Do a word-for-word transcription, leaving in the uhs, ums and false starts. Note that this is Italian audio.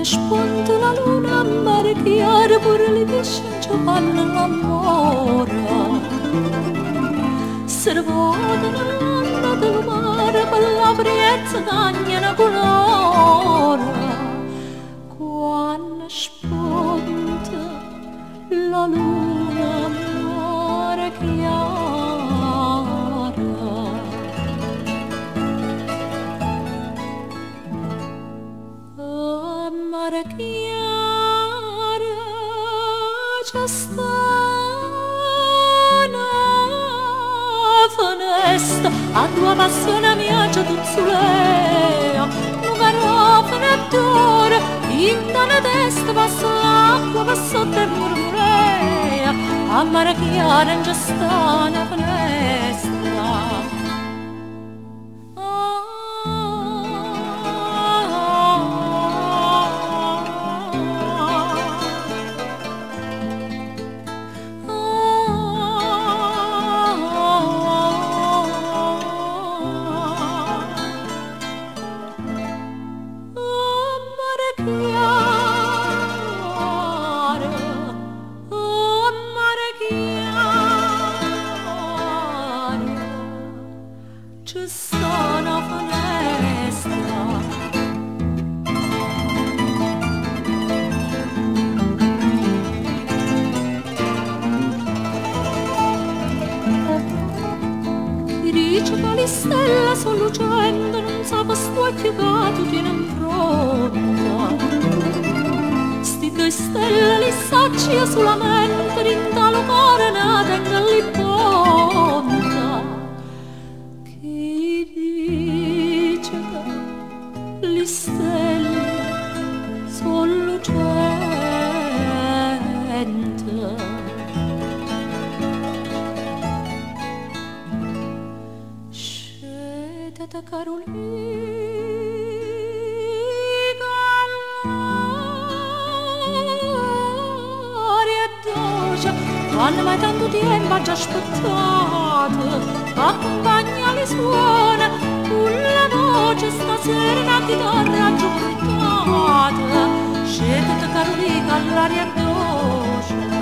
quando spunta la luna a mare chiaro pure le pesci ci fanno l'amore. Se ne votano l'onda del mare per la friezza cagnano colore. Quando spunta la luna a mare chiaro, a mare chiaro c'è sta una finestra, a tua passione mia c'è tutto solea, un garofano e d'ora, in una testa passa l'acqua, passa sotto e murmurea, a mare chiaro c'è sta una finestra. C'è sta una finestra. Chi dice che le stelle sono lucente non sa per sto occhio che tu tieni in fronte. Sti due stelle li sacci io solamente in tale cuore ne tengo lì ponte. Le stelle sono lucente. Scendete Carolina, l'aria è dolce, quando mai tanto tempo ha già aspettato, accompagna le suone, con la voce stasera una chitarra giù portata. Scendete Carolina, l'aria è dolce,